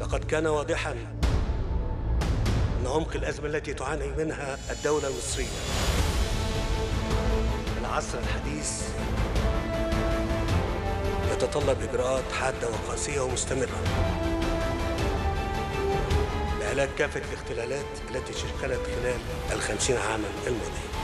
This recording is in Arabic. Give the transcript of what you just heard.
لقد كان واضحاً أن عمق الأزمة التي تعاني منها الدولة المصرية. العصر الحديث يتطلب إجراءات حادة وقاسية ومستمرة لعلاج كافة الاختلالات التي شكلت خلال ال50 عاماً الماضية.